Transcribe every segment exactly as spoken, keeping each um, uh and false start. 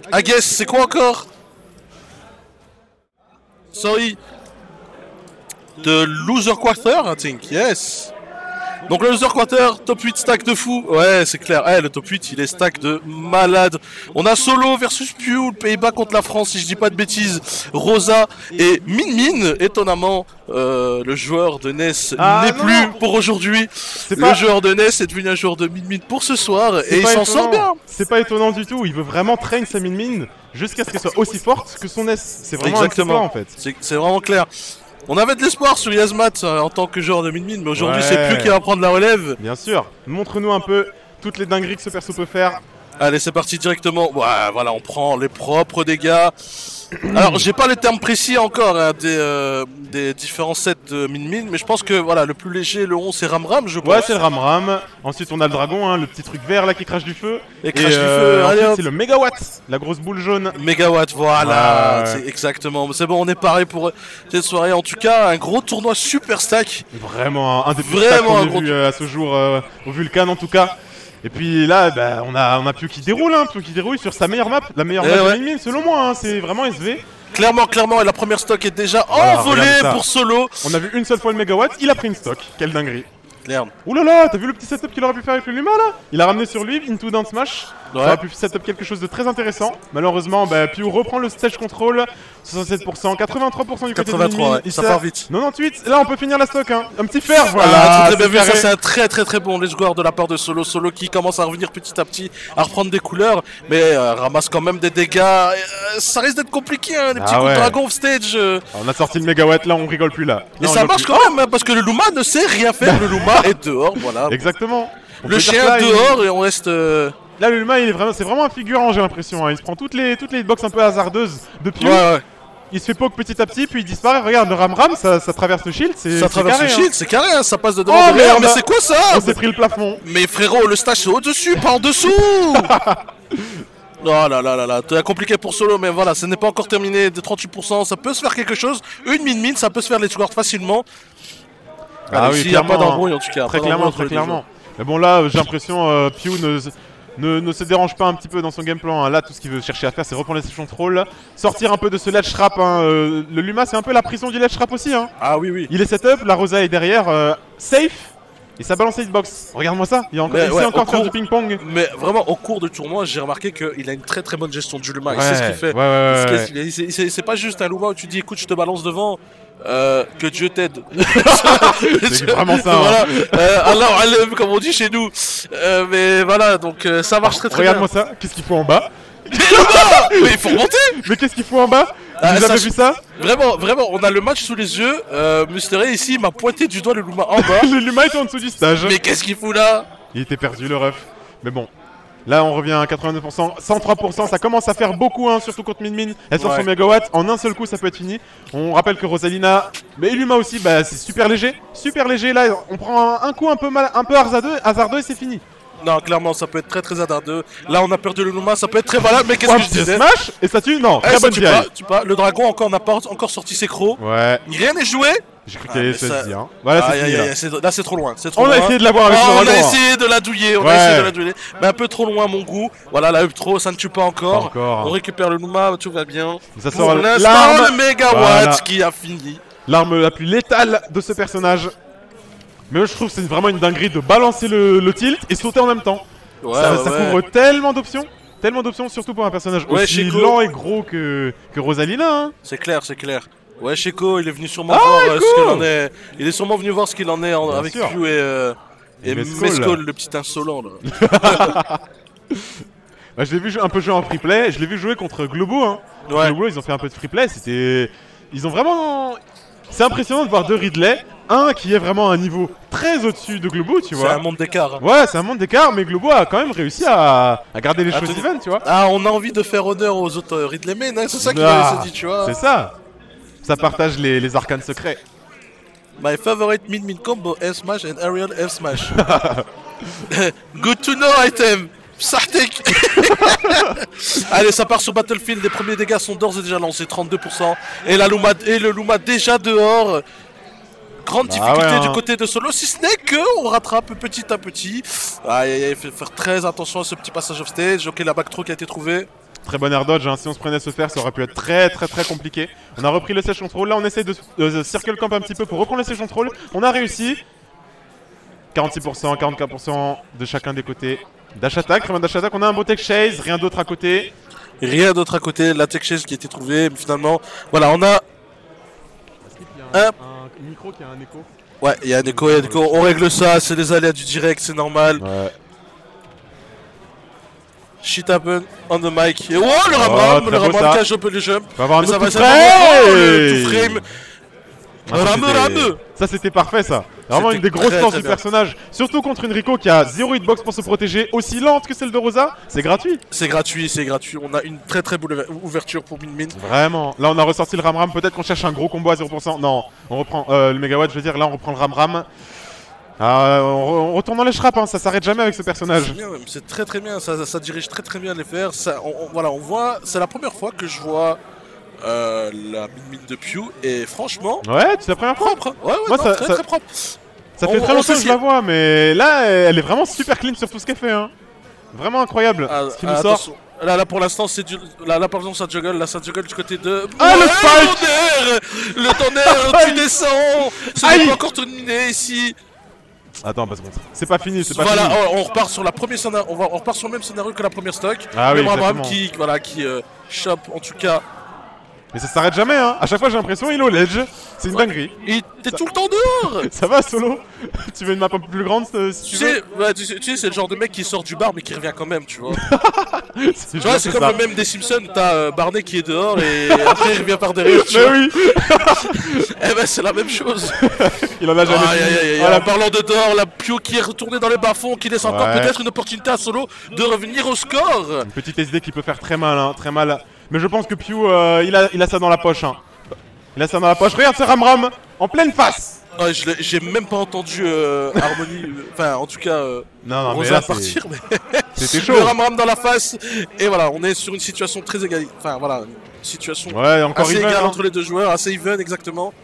I guess, c'est quoi encore? Sorry. The loser quarter, I think, yes. Donc le loser quarter, top huit stack de fou. Ouais, c'est clair. Eh, le top huit, il est stack de malade. On a Solo versus Pew, le Pays-Bas contre la France, si je dis pas de bêtises. Rosa et Min Min, étonnamment, euh, le joueur de N E S ah, n'est plus pour aujourd'hui. Le pas... joueur de N E S est devenu un joueur de Min Min pour ce soir et il s'en sort bien. C'est pas étonnant du tout. Il veut vraiment train sa Min Min jusqu'à ce qu'elle soit aussi forte que son N E S. C'est vraiment exactement en fait. C'est vraiment clair. On avait de l'espoir sur Yasmat euh, en tant que joueur de Min Min, mais aujourd'hui ouais. c'est plus qui va prendre la relève. Bien sûr, montre-nous un peu toutes les dingueries que ce perso peut faire. Allez, c'est parti directement. Ouais, voilà, on prend les propres dégâts. Alors, j'ai pas les termes précis encore hein, des, euh, des différents sets de Min Min, mais je pense que voilà, le plus léger, le onze, c'est Ram Ram, je pense. Ouais, c'est le Ram Ram. Ensuite, on a le dragon, hein, le petit truc vert là qui crache du feu. Et, Et crache euh, du feu. Ensuite, c'est le Megawatt, la grosse boule jaune. Megawatt, voilà, ouais. Exactement. C'est bon, on est paré pour cette soirée. En tout cas, un gros tournoi super stack. Vraiment, un des plus stacks qu'on ait vu euh, à ce jour euh, au Vulcan en tout cas. Et puis là, bah, on a, on a Pew qui déroule, hein, Pew qui déroule sur sa meilleure map, la meilleure eh map ouais. de Min Min selon moi, hein, c'est vraiment S V. Clairement, clairement, et la première stock est déjà voilà, envolée pour Solo. On a vu une seule fois le Megawatt, il a pris une stock, quelle dinguerie. Merde. Ouh là là, t'as vu le petit setup qu'il aurait pu faire avec le Luma là? Il a ramené sur lui, into down smash. Ouais. Ça aurait pu setup quelque chose de très intéressant. Malheureusement, bah, Pew reprend le stage control. soixante-sept pour cent, quatre-vingt-trois pour cent du côté de Min Min. Ouais, ça part vite. quatre-vingt-dix-huit, là on peut finir la stock, hein. Un petit fer, voilà. Ah, très bien vu, ça c'est un très très très bon let's go de la part de Solo. Solo qui commence à revenir petit à petit, à reprendre des couleurs, mais euh, ramasse quand même des dégâts. Euh, ça risque d'être compliqué, hein, des petits ah coups ouais. de dragon off stage. Euh. On a sorti le Megawatt, là on rigole plus là. Et ça marche plus. quand même, hein, parce que le Luma ne sait rien faire, le Luma est dehors, voilà. Exactement. On le chien là, dehors il... et on reste... Euh... Là le Luma il est vraiment, c'est vraiment un figurant j'ai l'impression, hein. Il se prend toutes les, toutes les hitbox un peu hasardeuses de Pew. Ouais, ouais. Il se fait poke petit à petit, puis il disparaît. Regarde, le Ram Ram, ça, ça traverse le shield. Ça traverse carré, le shield, hein. c'est carré, hein. Ça passe de devant oh, de derrière. Mais c'est quoi ça? On s'est pris le plafond. Mais frérot, le stage c'est au-dessus, pas en dessous. Oh là là là là, c'est compliqué pour Solo, mais voilà, ce n'est pas encore terminé. De trente-huit pour cent, ça peut se faire quelque chose. Une Min Min, ça peut se faire les scores facilement. Ah allez, oui, il n'y a pas d'embrouille en tout cas. Très clairement, très clairement. Mais bon là, j'ai l'impression euh, Pew ne... Ne, ne se dérange pas un petit peu dans son game plan, hein. Là tout ce qu'il veut chercher à faire c'est reprendre les sessions troll, sortir un peu de ce ledge trap, hein. euh, le Luma c'est un peu la prison du ledge trap aussi, hein. Ah oui oui. Il est setup, la Rosa est derrière, euh, safe, et ça balance la hitbox. Regarde-moi ça, il y a encore, il ouais, encore faire cours, du ping pong. Mais vraiment au cours du tournoi j'ai remarqué qu'il a une très très bonne gestion du Luma, ouais, il sait ce qu'il fait. Ouais, ouais, ouais, ouais. C'est pas juste un Luma où tu dis écoute je te balance devant. Euh, que Dieu t'aide. C'est vraiment ça. Voilà. Hein. Euh, alors, elle, comme on dit chez nous. Euh, mais voilà, donc euh, ça marche très très Regarde bien. Regarde-moi ça. Qu'est-ce qu'il faut en bas? Mais il faut remonter. Mais qu'est-ce qu'il faut en bas? Ah, Vous avez vu ça? Vraiment, vraiment, on a le match sous les yeux. Euh, Mystery ici m'a pointé du doigt le Luma en bas. Le Luma est en dessous du stage. Mais qu'est-ce qu'il fout là? Il était perdu le ref. Mais bon. Là on revient à quatre-vingt-neuf pour cent, cent trois pour cent, ça commence à faire beaucoup hein, surtout contre Min Min. Elle sort ouais. son Megawatt, en un seul coup ça peut être fini. On rappelle que Rosalina, mais Luma aussi, bah c'est super léger. Super léger, là on prend un, un coup un peu, mal, un peu hasardeux, hasardeux et c'est fini. Non, clairement, ça peut être très très hasardeux. Là, on a perdu le Luma, ça peut être très valable, mais qu'est-ce ouais, que je disais? Smash et ça tue? Non, très eh, bonne tu pas, tu pas. Le dragon encore n'a pas encore sorti ses crocs. Ouais. Rien n'est joué. J'ai cru qu'il allait se dire. Hein. Voilà, ah, c'est fini. Là, là, là c'est trop loin. On loin. a essayé de l'avoir avec oh, le On dragon. a essayé de la douiller, on ouais. a essayé de la douiller. Mais un peu trop loin, à mon goût. Voilà, la up trop, ça ne tue pas encore. Pas encore. On récupère le Luma, tout va bien. Ça sort l'arme le Megawatt voilà. qui a fini. L'arme la plus létale de ce personnage. Mais je trouve que c'est vraiment une dinguerie de balancer le, le tilt et sauter en même temps. Ouais, ça, ouais, ça ouais. couvre tellement d'options, tellement d'options, surtout pour un personnage ouais, aussi Chico. lent et gros que, que Rosalina. Hein. C'est clair, c'est clair. Ouais, Chico, il est venu sûrement ah, voir cool. euh, ce qu'il en est. Il est sûrement venu voir ce qu'il en est en, avec sûr. Pew et, euh, et Mescol, le petit insolent là. Bah, je l'ai vu un peu jouer en free play, je l'ai vu jouer contre Globo. Hein. Ouais. Globo, ils ont fait un peu de free play, c'était. Ils ont vraiment. C'est impressionnant de voir deux Ridley. Un qui est vraiment à un niveau très au-dessus de Globo, tu vois. C'est un monde d'écart. Hein. Ouais, c'est un monde d'écart, mais Globo a quand même réussi à, à garder les ah, choses even, tu vois. Ah, on a envie de faire honneur aux autres euh, Ridley Men, hein, c'est ça qu'il ah, se dit, tu vois. C'est ça. Ça partage les, les arcanes secrets. My favorite Min Min combo F smash and aerial F smash. Good to know item. Sartek. Allez, ça part sur Battlefield. Les premiers dégâts sont d'ores et déjà lancés, trente-deux pour cent. Et, la Luma, et le Luma déjà dehors. Grande bah difficulté ouais, hein. du côté de Solo, si ce n'est qu'on rattrape petit à petit. Aïe aïe aïe, il faut faire très attention à ce petit passage off stage. Ok, la backthrow qui a été trouvée. Très bon air dodge, hein. Si on se prenait ce fer, ça aurait pu être très très très compliqué. On a repris le siege control, là on essaie de, de, de circle camp un petit peu pour reprendre le siege control. On a réussi. quarante-six pour cent, quarante-quatre pour cent de chacun des côtés. Dash attack, très bien dash attack, on a un beau tech chase, rien d'autre à côté. Rien d'autre à côté, la tech chase qui a été trouvée, mais finalement, voilà, on a... Un, un, un micro qui a un écho. Ouais, il y a un écho, il y a un écho, on règle ça, c'est les aléas du direct, c'est normal. Ouais. Shit happen on the mic. Et oh, le Ramram, oh, le Ramram ça. qui a chopé le jump. On va avoir un autre ça va, tout ça va, oh, le tout frame. Ah, ça, Rameux, rameux. Ça c'était parfait ça. Vraiment une des grosses forces du personnage. Surtout contre une Rico qui a zéro hitbox pour se protéger, aussi lente que celle de Rosa. C'est gratuit. C'est gratuit, c'est gratuit. On a une très très belle ouverture pour Min Min. Vraiment. Là on a ressorti le Ramram. Peut-être qu'on cherche un gros combo à zéro pour cent. Non, on reprend euh, le Megawatt. Je veux dire, là on reprend le Ramram. Ah, on, re on retourne dans les schraps, hein. Ça s'arrête jamais avec ce personnage. C'est très très bien. Ça, ça, ça dirige très très bien les fers. Ça, on, on, voilà, on voit. C'est la première fois que je vois. Euh, la Min Min de Pew et franchement ouais, c'est la première fois propre. Ouais, ouais, moi non, ça, très, ça, très propre. Ça fait on, très longtemps que je la vois, mais là elle est vraiment super clean sur tout ce qu'elle fait, hein. Vraiment incroyable ah, ce qui ah, nous attention. sort. Là, là pour l'instant c'est du... Là, là par exemple ça juggle, là ça juggle du côté de... Ah, ouais, le spike. Le tonnerre, tu descends. Ça n'est pas encore terminé ici. Attends, parce que c'est pas fini, c'est pas voilà, fini. Voilà, on repart sur la première scénario, on, va, on repart sur le même scénario que la première stock. Ah le oui, Ramram qui, voilà, qui euh, chope en tout cas. Mais ça s'arrête jamais, hein. À chaque fois j'ai l'impression il est au ledge. C'est une ouais. dinguerie. Et t'es ça... tout le temps dehors. Ça va Solo. Tu veux une map un peu plus grande si tu, tu sais, veux ouais, tu sais, tu sais c'est le genre de mec qui sort du bar mais qui revient quand même, tu vois. Tu vois, c'est comme ça. Le même des Simpsons, t'as euh, Barney qui est dehors et après il revient par derrière, tu mais vois. oui. Eh ben c'est la même chose. Il en a jamais ah, fini. Ah, en parlant de dehors, la Pio qui est retournée dans les bas-fonds, qui laisse ouais. encore peut-être une opportunité à Solo de revenir au score. Une petite S D qui peut faire très mal, hein, très mal. Mais je pense que Pew, euh, il, a, il a ça dans la poche. Hein. Il a ça dans la poche. Regarde ce Ramram en pleine face. Ouais, j'ai même pas entendu euh, Harmony, enfin en tout cas euh, non, non, Rosa partir. Mais c'était chaud. Le Ramram dans la face. Et voilà, on est sur une situation très égale. Enfin voilà, une situation ouais, encore assez even, égale hein. entre les deux joueurs, assez even exactement.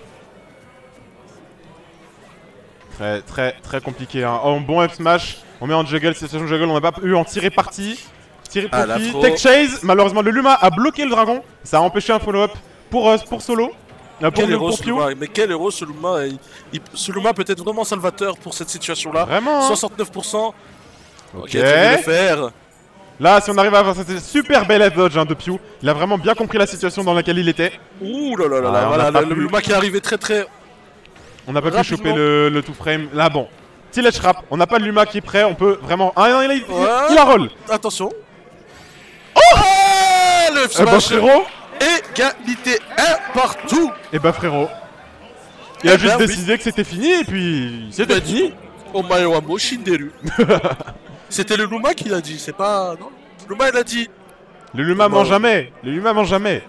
Très très très compliqué. Hein. Oh, bon F smash. On met en juggle, situation juggle, on n'a pas eu en tirer parti. Tirer profit, ah, tech chase, malheureusement le Luma a bloqué le dragon, ça a empêché un follow-up pour, euh, pour Solo. Euh, pour, héros, pour Luma, mais quel héros ce Luma, il, il, ce Luma peut être vraiment salvateur pour cette situation là. Vraiment hein. soixante-neuf pour cent. Ok, okay tu veux le faire. Là si on arrive à avoir cette super belle dodge hein, de Pew, il a vraiment bien compris la situation dans laquelle il était. Ouh là là là, ah, voilà, le, le Luma qui est arrivé très très... On n'a pas pu choper le, le two frame, là bon. Tillage rap, on n'a pas de Luma qui est prêt, on peut vraiment... Ah non, il, il, ouais. il, il la roll. Attention. Oh, le smash. Eh bah frérot, égalité un partout. Et bah frérot, il eh a juste ben, décidé oui. que c'était fini et puis c'était bah, fini. Omayawamo Shinderu. C'était le Luma qui l'a dit, c'est pas... Non, Luma il a dit. Le Luma ment jamais, le Luma ment jamais.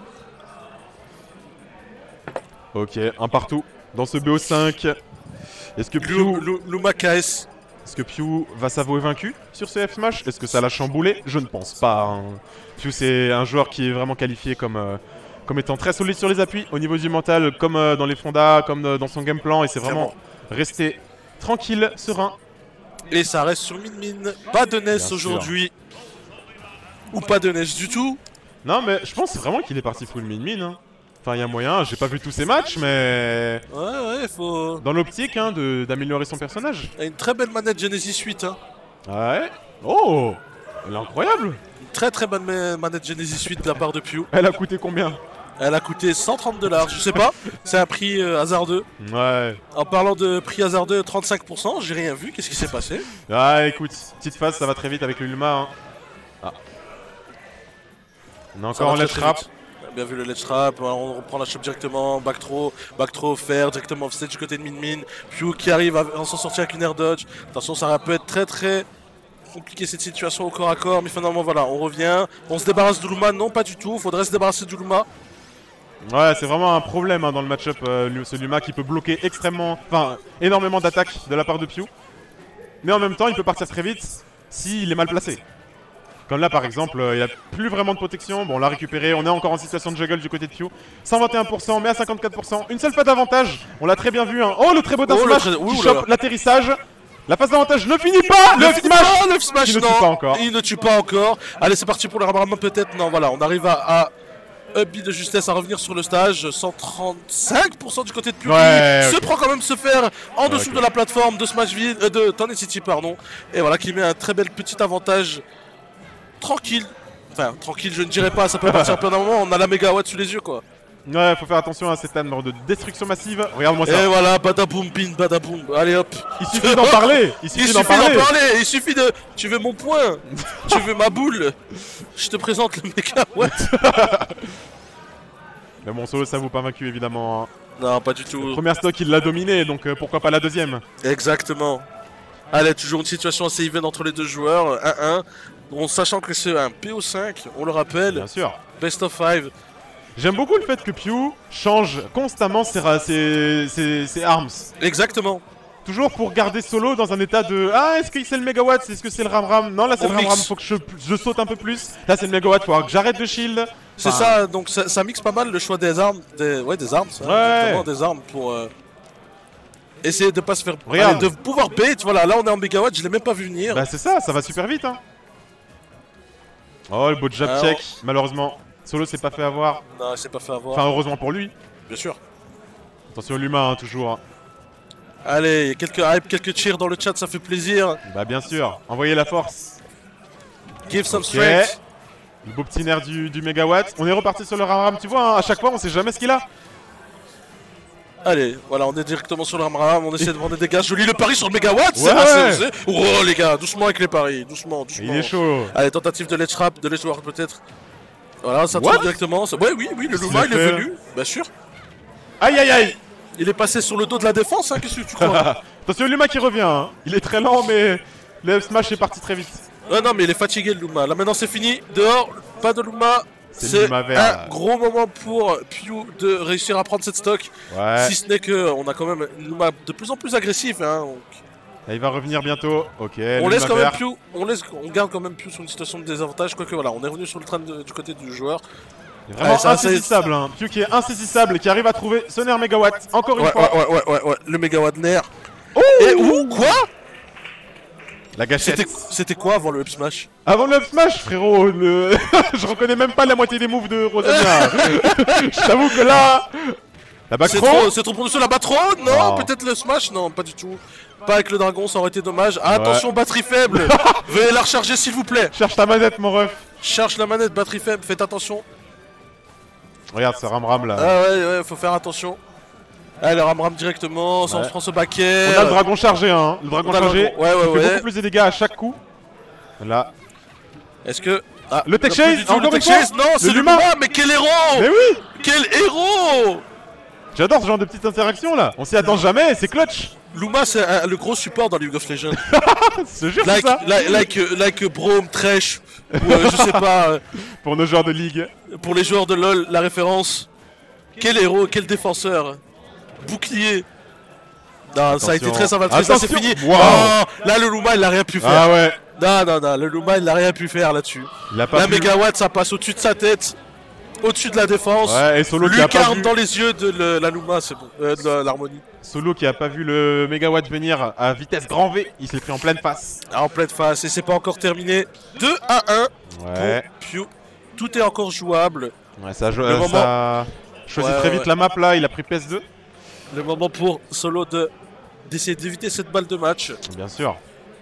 Ok, un partout dans ce B O cinq. Est-ce que Pew... Luma K S. Est-ce que Pew va s'avouer vaincu sur ce F-Smash? Est-ce que ça l'a chamboulé? Je ne pense pas. Hein. Pew c'est un joueur qui est vraiment qualifié comme, euh, comme étant très solide sur les appuis, au niveau du mental, comme euh, dans les fondas, comme euh, dans son game plan. Et c'est vraiment resté tranquille, serein. Et ça reste sur Min Min. Pas de neige aujourd'hui. Ou pas de neige du tout. Non mais je pense vraiment qu'il est parti full Min Min. Hein. Enfin, il y a moyen, j'ai pas vu tous ces matchs, mais... Ouais, ouais, faut... Dans l'optique, hein, d'améliorer son personnage. Il a une très belle manette Genesis huit, hein. Ouais. Oh, elle est incroyable. Une très très bonne manette Genesis huit de la part de Pew. Elle a coûté combien? Elle a coûté cent trente dollars, je sais pas. C'est un prix euh, hasardeux. Ouais. En parlant de prix hasardeux, trente-cinq pour cent, j'ai rien vu, qu'est-ce qui s'est passé? Ah, écoute, petite phase, ça va très vite avec le Luma. Hein. Ah. On a encore un ledge trap. Bien vu le ledge trap, on reprend la shop directement, back throw, back throw offert, directement offset du côté de Min Min. Pew qui arrive à, à s'en sortir avec une air dodge. Attention, ça peut être très très compliqué cette situation au corps à corps, mais finalement voilà, on revient. On se débarrasse de Luma, non pas du tout, faudrait se débarrasser de Luma. Ouais, c'est vraiment un problème hein, dans le match-up, euh, ce Luma qui peut bloquer extrêmement, enfin énormément d'attaques de la part de Pew. Mais en même temps, il peut partir très vite s'il est mal placé. Comme là par exemple, euh, il n'y a plus vraiment de protection, bon on l'a récupéré, on est encore en situation de juggle du côté de Pew. cent vingt et un pour cent, mais à cinquante-quatre pour cent, une seule fois d'avantage, on l'a très bien vu. Hein. Oh le très beau down oh, smash très... qui chope l'atterrissage. La phase d'avantage ne finit pas. Le Le smash. Oh, le F smash, Il ne non. tue pas encore. Il ne tue pas encore. Allez, c'est parti pour le Ram-Ram peut-être. Non, voilà, on arrive à, à Upbeat de justesse à revenir sur le stage. cent trente-cinq pour cent du côté de Puki. Ouais, Se ok. prend quand même se faire en dessous ok. de la plateforme de Smashville, euh, de Tony City, pardon. Et voilà, qui met un très bel petit avantage. Tranquille. Enfin, tranquille, je ne dirais pas. Ça peut partir plein d'un moment. On a la mégawatt sous les yeux, quoi. Ouais, faut faire attention à cette arme de destruction massive. Regarde-moi ça. Et voilà, badaboum, bin, badaboum. Allez hop. Il suffit d'en parler. Il Il suffit suffit d'en d'en parler. parler. Il suffit de. Tu veux mon point. Tu veux ma boule. Je te présente le mégawatt. Mais bon, Solo, ça vous pas vaincu évidemment. hein. Non, pas du tout. Première stock, il l'a dominé, donc euh, pourquoi pas la deuxième. Exactement. Allez, toujours une situation assez even entre les deux joueurs. un un. Bon, sachant que c'est un P O cinq, on le rappelle. Bien sûr. Best of five. J'aime beaucoup le fait que Pew change constamment ses, ra- ses, ses, ses arms. Exactement. Toujours pour garder Solo dans un état de ah, est-ce que c'est le mégawatt, est-ce que c'est le ram-ram? Non, là c'est On le ram-ram, mixe. faut que je, je saute un peu plus. Là c'est le mégawatt, faut que j'arrête de shield. C'est Enfin, ça, donc ça, ça mixe pas mal le choix des armes. Des... Ouais, des armes, ça. Ouais. Exactement, des armes pour. euh, Essayer de pas se faire. Regarde. Allez, de pouvoir bait. Voilà, là on est en mégawatt, je l'ai même pas vu venir. Bah c'est ça, ça va super vite hein. Oh le beau jab Alors- check, malheureusement. Solo s'est pas fait avoir. Non, il s'est pas fait avoir. Enfin heureusement pour lui. Bien sûr. Attention l'humain hein, toujours. Allez, il y a quelques hype, quelques cheers dans le chat, ça fait plaisir. Bah bien sûr, envoyez la force. Give some Ok. strength. Le beau petit nerf du, du mégawatt. On est reparti sur le ram-ram, tu vois, hein, à chaque fois on sait jamais ce qu'il a. Allez, voilà, on est directement sur le Ram-Ram, on essaie de prendre des dégâts. Joli le pari sur le mégawatt, c'est Ouais. assez osé. Oh les gars, doucement avec les paris, doucement, doucement. Il est chaud. Allez, tentative de ledge trap, de ledge ward peut-être. Voilà, ça What tombe directement. ça- Ouais, oui, oui, le Qu'est-ce Luma il qu'il a est fait venu, bien sûr. Aïe aïe aïe. Il est passé sur le dos de la défense, hein, qu'est-ce que tu crois? Attention Luma qui revient, hein. Il est très lent mais le smash est parti très vite. Ouais, non, mais il est fatigué le Luma. Là maintenant c'est fini, dehors, pas de Luma. C'est le C'est Luma vert, un là. gros moment pour Pew de réussir à prendre cette stock. Ouais. Si ce n'est que on a quand même une Luma de plus en plus agressif. Hein, donc Là, il va revenir bientôt. Ok. on le laisse Luma quand même vert. Pew, on laisse, on garde quand même Pew sur une situation de désavantage. Quoique voilà, on est revenu sur le train de- du côté du joueur. Il est Vraiment Ouais, ça, c'est- insaisissable, hein. Pew qui est insaisissable et qui arrive à trouver ce nerf mégawatt. Encore une Ouais, fois. ouais, ouais, ouais, ouais, ouais, le mégawatt nerf. Oh Et où quoi? La gâchette. C'était c'était quoi avant le up smash? Avant le up smash, frérot, le... je reconnais même pas la moitié des moves de Rosalia. Je t'avoue que là... La back C'est throw. trop, c'est trop pour nous sur la battre Non, Non. peut-être le smash? Non, pas du tout. Pas avec le dragon, ça aurait été dommage. Ah, attention, batterie faible. Veuillez la recharger s'il vous plaît. Cherche ta manette, mon ref. Cherche la manette, batterie faible, faites attention. Regarde ce ram-ram là. Ah ouais, ouais, faut faire attention. Allez, ram ram directement, ça on Ouais. se prend ce baquet. On a le dragon chargé, hein. Le dragon On a le chargé. dragon. Ouais, ouais, il fait ouais. beaucoup plus de dégâts à chaque coup. Là. Est-ce que. Ah, Le tech non, plus chase, du tout, encore le une tech fois. chase, non, Le c'est le Luma. Luma, mais quel héros! Mais oui. Quel héros! J'adore ce genre de petites interactions là. On s'y attend jamais, c'est clutch. Luma, c'est un- le gros support dans League of Legends. Je te jure, c'est like, ça. like, like, euh, like Braum, Thresh, ou euh, je sais pas, euh, Pour nos joueurs de ligue. pour les joueurs de LoL, la référence. Quel héros, quel défenseur. Bouclier. Non, ça a été Attention. très invaltré, ça c'est Attention. fini. Wow. Oh, là, le Luma, il a rien pu faire. Ah ouais. Non, non, non, le Luma, il a rien pu faire là-dessus. Il a pas La pu. mégawatt, ça passe au-dessus de sa tête, au-dessus de la défense. Ouais, et Solo qui a pas Lucarne vu. dans les yeux de le- la Luma, c'est bon. Euh, de la- l'harmonie. Solo qui a pas vu le mégawatt venir à vitesse grand V. Il s'est pris en pleine face. Ah, en pleine face, et c'est pas encore terminé. deux à un. Ouais. Pour Pew. Tout est encore jouable. Ouais, ça, jo- Le euh, moment- ça... choisit Ouais, très ouais, vite ouais. la map là. Il a pris P S deux. Le moment pour Solo de d'essayer d'éviter cette balle de match Bien sûr.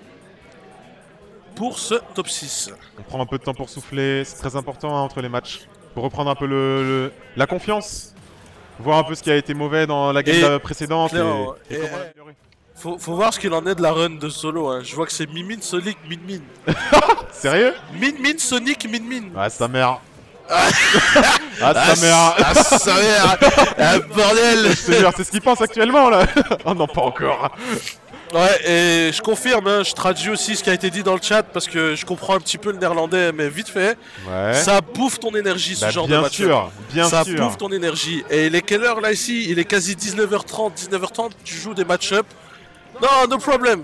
pour ce top six. On prend un peu de temps pour souffler. C'est très important hein, entre les matchs. Pour reprendre un peu le, le- la confiance. Voir un peu ce qui a été mauvais dans la game Et- euh, précédente. clairement, et, et et- comment l'améliorer. Faut, faut voir ce qu'il en est de la run de Solo. Hein. Je vois que c'est Min-Min, Sonic, Min-Min. Sérieux? Min-Min, Sonic, Min-Min. Ah, sa mère. ah, sa mère. Ah, sa mère. Ah, bordel. Je te jure, c'est ce qu'il pense actuellement là. Oh non, pas encore. Ouais, et je confirme, hein, je traduis aussi ce qui a été dit dans le chat parce que je comprends un petit peu le néerlandais, mais vite fait. Ouais. Ça bouffe ton énergie, ce Bah, genre de bien match. sûr, bien ça sûr. bouffe ton énergie. Et il est quelle heure là ici? Il est quasi dix-neuf heures trente, dix-neuf heures trente, tu joues des match-up. Non, no problem.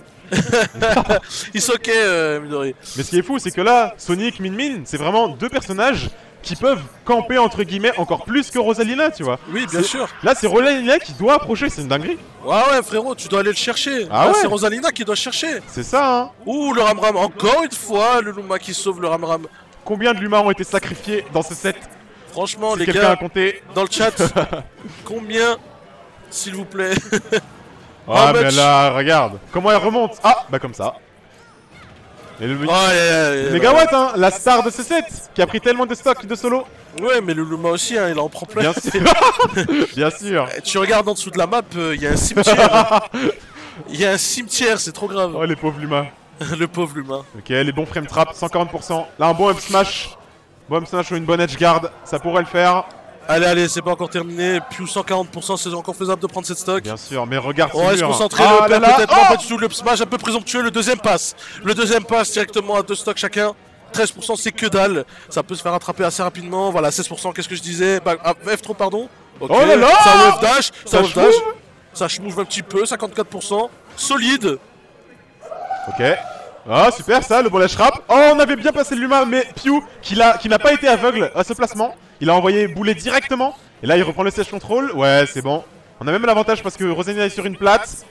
It's ok, euh, Midori. Mais ce qui est fou, c'est que là, Sonic, Min Min, c'est vraiment deux personnages qui peuvent camper entre guillemets encore plus que Rosalina, tu vois. Oui, bien sûr. Là, c'est Rosalina qui doit approcher, c'est une dinguerie. Ouais, ouais, frérot, tu dois aller le chercher. Ah Là, ouais. C'est Rosalina qui doit chercher. C'est ça, hein. Ouh, le Ram Ram, encore une fois, le Luma qui sauve le Ram Ram. Combien de Luma ont été sacrifiés dans ce set? Franchement, Si les quelqu'un gars, a compté. dans le chat, combien, s'il vous plaît? Ah, How mais much? là, regarde. Comment elle remonte? Ah, bah comme ça. Et le Oh, yeah, yeah, yeah, Megawatt, hein, la star de ce set, qui a pris tellement de stock de solo. Ouais, mais le Luma aussi, hein, il en prend plein. Bien sûr. Bien sûr. Tu regardes en dessous de la map, il euh, y a un cimetière. Il y a un cimetière, c'est trop grave. Oh, les pauvres Luma. Le pauvre Luma. Ok, les bons frame trap, cent quarante pour cent. Là, un bon up smash. Bon up smash ou une bonne edge guard, ça pourrait le faire. Allez, allez, c'est pas encore terminé. Pew cent quarante pour cent, c'est encore faisable de prendre cette stock. Bien sûr, mais regarde ce On va se mur. concentrer, Ah le perd là là. peut-être Oh, pas du tout, le smash un peu présomptueux, le deuxième passe. Le deuxième passe directement à deux stocks chacun. treize pour cent c'est que dalle, ça peut se faire attraper assez rapidement. Voilà, seize pour cent, qu'est-ce que je disais bah, ah, F trois, pardon. Ok, Oh là là. ça wave dash, ça Ça wave dash. schmouve. Ça schmouve un petit peu, cinquante-quatre pour cent. Solide. Ok. Ah, super ça, le bon lâche rap. Oh, on avait bien passé le Luma, mais Pew, qui n'a qui n'a pas été aveugle à ce placement, il a envoyé bouler directement. Et là, il reprend le siège control. Ouais, c'est bon. On a même l'avantage parce que Rosalina est sur une plate.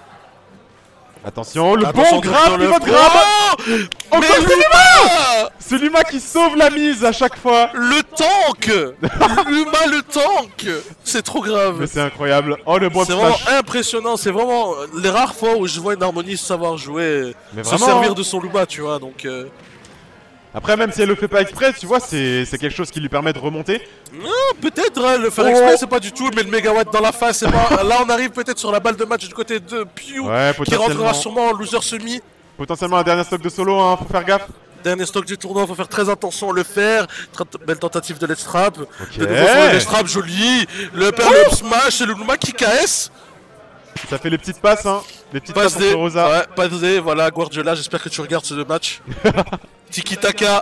Attention, le Attention, bon grab, le pivot grab. Oh Encore Mais ce Luma. Luma C'est Luma qui sauve la mise à chaque fois. Le tank Luma le tank. C'est trop grave. Mais c'est incroyable. Oh, le bon C'est vraiment smash. impressionnant, c'est vraiment les rares fois où je vois une harmonie savoir jouer, Mais se vraiment, servir hein. de son Luma, tu vois, donc... Euh... Après, même si elle le fait pas exprès, tu vois, c'est c'est quelque chose qui lui permet de remonter. Non, peut-être hein, le faire Oh. exprès, c'est pas du tout, mais le mégawatt dans la face, c'est pas... Là, on arrive peut-être sur la balle de match du côté de Pew, Ouais, qui rentrera potentiellement. sûrement en loser semi. Potentiellement un dernier stock de solo, hein, faut faire gaffe. Dernier stock du tournoi, faut faire très attention, le faire. Tra belle tentative de let's trap. Ok. De nouveau sur le let's trap, joli. Le père le smash, c'est le Luma qui K S. Ça fait les petites passes, hein. Les petites Passe passes D, entre Rosa. ouais, passe D, voilà, Guardiola, j'espère que tu regardes ce match. Tiki-taka.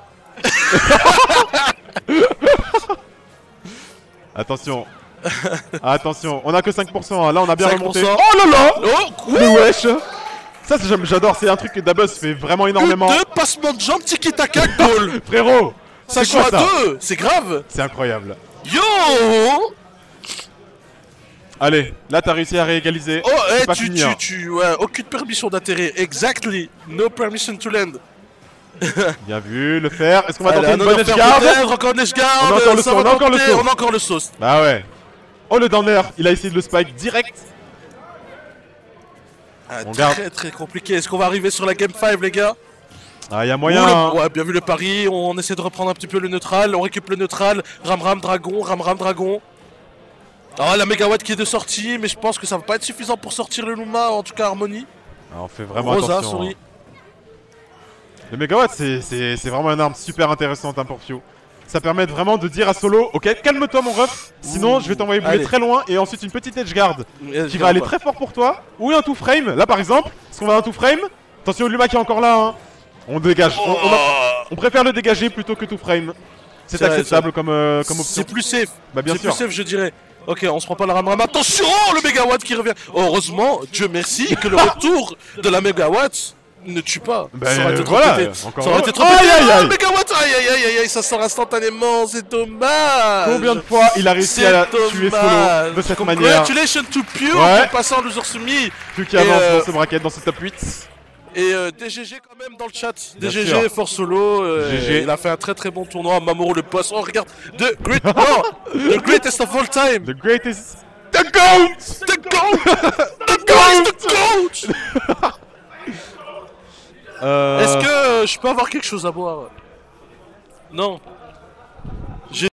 Attention. Attention, on a que cinq pour cent, hein. Là on a bien cinq pour cent. remonté. Oh là là. Oh, quoi? Mais wesh. Ça c'est- j'adore, c'est un truc que Dabus fait vraiment énormément. Deux passements de jambes, tiki-taka, goal. Frérot, Ça c'est joue quoi à ça? deux, c'est grave. C'est incroyable. Yo. Allez, là t'as réussi à réégaliser. Oh, C'est eh, pas tu, fini, tu, hein. tu, ouais, aucune permission d'atterrir. Exactly. No permission to land. Bien vu, le faire. Est-ce qu'on va Allez, tenter une un bonne autre edge faire guard? peut-être, encore une edge guard. On a encore le ça saut, va on a encore le tenter, saut. On a encore le sauce. Bah ouais. Oh le downer, il a essayé de le spike direct. Ah, On très garde. très compliqué. Est-ce qu'on va arriver sur la game cinq, les gars? Ah, y a moyen. Ouh, le- hein. Ouais, bien vu le pari. On essaie de reprendre un petit peu le neutral. On récupère le neutral. Ram Ram Dragon, Ram Ram Dragon. Ah, la mégawatt qui est de sortie, mais je pense que ça va pas être suffisant pour sortir le Luma, en tout cas Harmonie. Ah, on fait vraiment Rosa, attention. souris. hein. Le mégawatt, c'est c'est- c'est vraiment une arme super intéressante hein, pour Few. Ça permet de vraiment de dire à Solo, ok, calme-toi mon ref, sinon Ouh. je vais t'envoyer bouler Allez. très loin et ensuite une petite edge guard Edge qui guard va aller pas. très fort pour toi. Ou un two frame, là par exemple, est-ce qu'on va un two frame? Attention Luma qui est encore là, hein. On dégage, on, on a- on préfère le dégager plutôt que two frame. C'est C'est vrai, acceptable comme, euh, comme option. C'est plus safe. Bah bien C'est sûr. plus safe, je dirais. Ok, on se prend pas la Ram Ram. Attention, le mégawatt qui revient. Heureusement, Dieu merci, que le retour de la mégawatt ne tue pas. Ben, ça aurait été trop voilà, pété. encore Ça aurait été trop heureux. pété. Aïe, aïe, Ah, aïe. mégawatt, aïe aïe aïe aïe aïe, ça sort instantanément, c'est dommage. Combien de fois il a réussi C'est à tuer Solo dommage. de cette manière? Congratulations to Pure Ouais. pour passer en loser soumis. Plus qui Et, avance euh, dans ce bracket, dans ce top huit. Et euh, D G G quand même dans le chat. Bien D G G, sûr. Force Solo. euh, G G. Il a fait un très très bon tournoi. Mamoru le boss. Oh, regarde. The, great... non, the greatest of all time. The greatest... The GOAT! The GOAT! The GOAT! The GOAT! Euh... Est-ce que euh, je peux avoir quelque chose à boire? Non.